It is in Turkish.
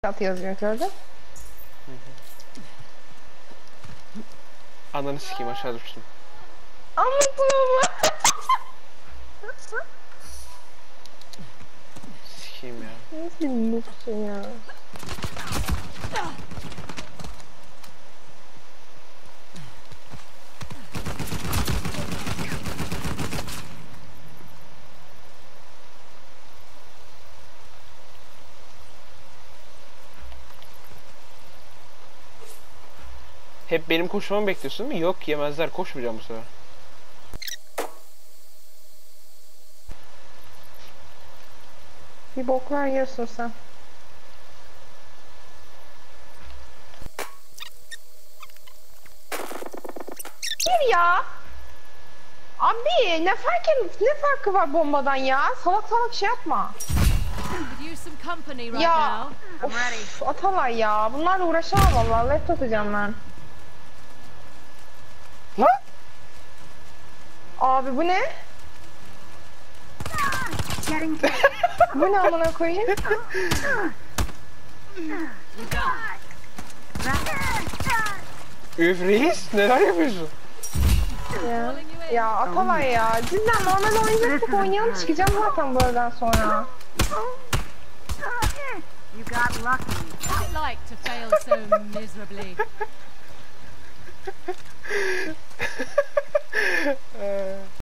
At yazıyor gördün. Ananı sikeyim, aşağı düştüm. Anlatma. Sikeyim ya. Nasıl noobsun ya? Hep benim koşmamı bekliyorsun değil mi? Yok, yemezler, koşmayacağım bu sefer. Bir boklar yiyorsun sen. Bir ya. Abi ne farkı var bombadan ya? Salak salak şey yapma. Ya of, Atalay ya. Bunlarla uğraşamam vallahi. Left atacağım ben. Lan! Abi bu ne? Bu ne amına koyayım? Üf reis, neler yapıyorsun? Ya Atalay ya. Cidden normal oynayacaksak oynayalım, çıkacağım zaten bu evden sonra. You got lucky. What's it like to fail so miserably?